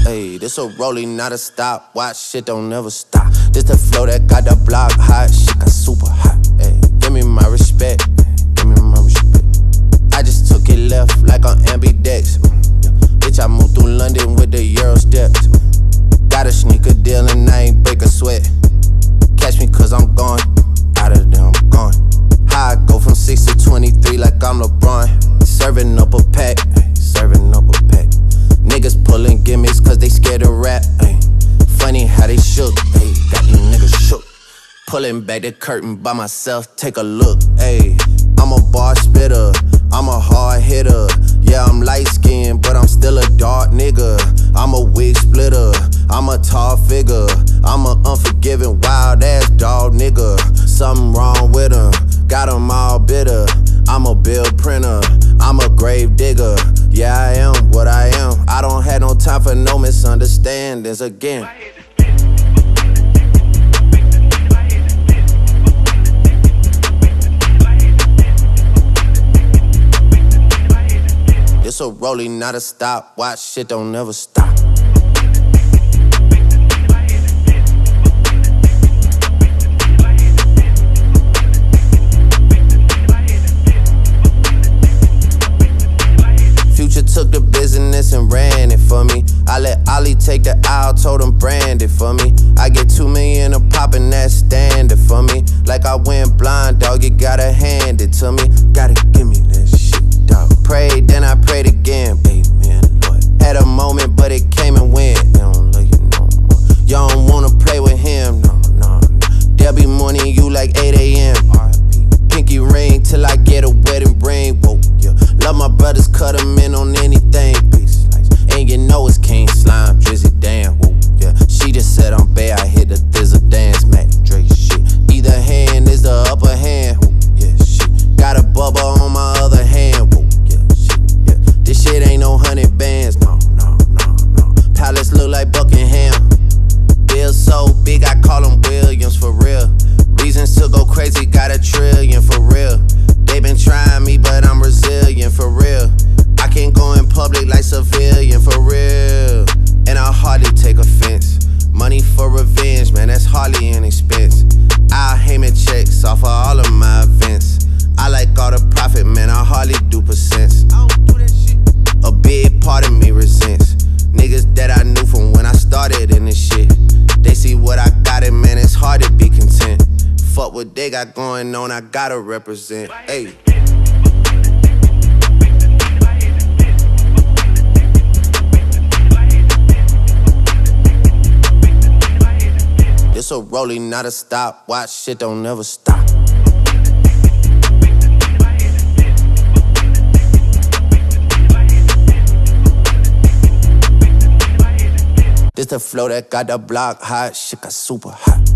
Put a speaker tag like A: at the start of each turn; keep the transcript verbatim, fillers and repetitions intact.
A: Hey, this a rolling, not a stop. Watch, shit don't never stop. This the flow that got the block hot. Shit got super hot. Hey, give me my respect. Give me my respect. I just took it left like on ambidex. Yeah. Bitch, I moved through London with the Euro steps. Got a sneaker deal and I ain't break a sweat. Catch me cause I'm gone. Out of there, I'm gone. How I go from six to twenty-three like I'm LeBron. Serving up a pack. Serving up a pack. Niggas pulling gimmicks cause they scared to rap. Ay. Funny how they shook. Ay. Got these niggas shook. Pulling back the curtain by myself. Take a look. Ay. I'm a bar spitter. I'm a hard hitter. Yeah, I'm light skinned, but I'm still a dark nigga. I'm a wig splitter. I'm a tall figure. I'm a unforgiving, wild ass dog nigga. Something wrong with him. Got him all bitter. I'm a bill printer. I'm a grave digger. Yeah, I am what I am. I don't have no time for no misunderstandings again. It's a rolling, not a stop. Watch, shit don't never stop. Future took the business and ran it for me. I let Ollie take the aisle, told him brand it for me. I get two million a pop and that's standard for me. Like I went blind, dog, you gotta hand it to me. Gotta give me that shit, dog. Prayed, then I prayed again, baby, man, Lord. Had a moment, but it came and went. They don't love you no more. Y'all don't wanna play with him, no, no, no. They'll be mourning you like eight A M Pinky ring till I get a wedding ring, whoa, yeah. Love my brothers, cut them in on anything, peace. And you know it's King Slime, Drizzy, damn, whoa, yeah. She just said I'm bad, I hit the thizzle dance, Mac, Drake, shit. Either hand is the upper hand, whoa, yeah, shit. Got a bubble on my other hand, whoa, yeah, shit, yeah. This shit ain't no hundred bands, no, no, no, no. Palace look like Buckingham. Bill so big, I call him Williams, for real. Reasons to go crazy, got a trillion, for real. They been trying me, but I'm resilient, for real. I can't go in public like civilian, for real. And I hardly take offense. Money for revenge, man, that's hardly an expense. I'll Heyman checks off of all of my events. I like all the profit, man, I hardly do percents. I don't do that shit. A big part of me resents niggas that I knew from when I started in this shit. They see what I got and man, it's hard to be content. Fuck what they got going on, I gotta represent. Hey. It's a rolling, not a stop. Watch, shit don't never stop. This the flow that got the block hot. Shit got super hot.